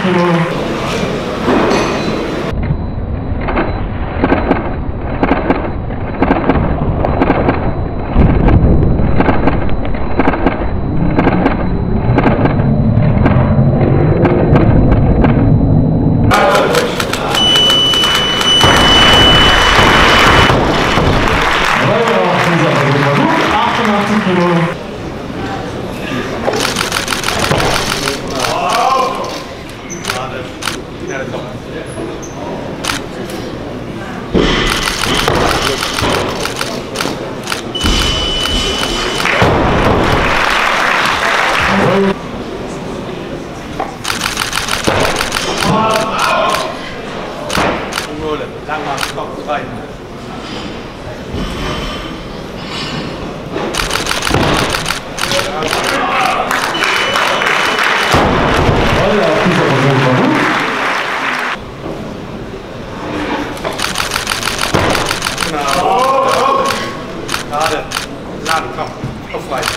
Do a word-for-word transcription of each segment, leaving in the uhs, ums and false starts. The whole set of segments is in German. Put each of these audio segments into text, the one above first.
Kilo. achtundachtzig Kilo. Lang machen, komm, rein. Voll auf dieser Position. Genau. Gerade. Laden, komm. Auf rein.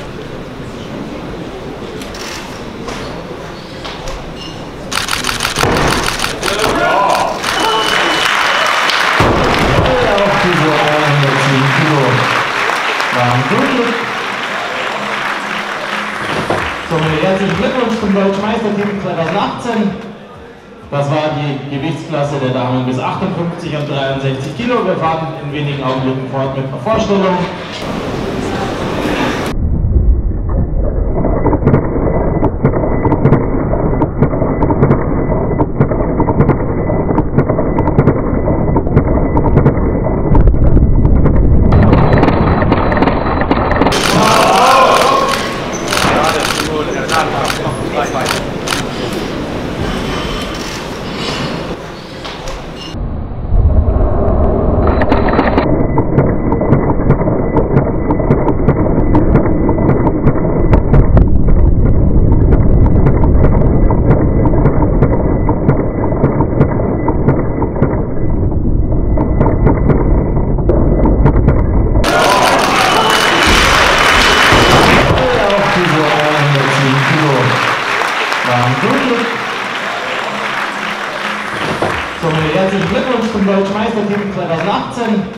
Somit herzlichen Glückwunsch zum Deutschen Meistertitel zweitausendachtzehn. Das war die Gewichtsklasse der Damen bis achtundfünfzig und dreiundsechzig Kilo. Wir fahren in wenigen Augenblicken fort mit einer Vorstellung. Somit herzlichen Glückwunsch zum Deutschen Meistertitel zweitausendachtzehn.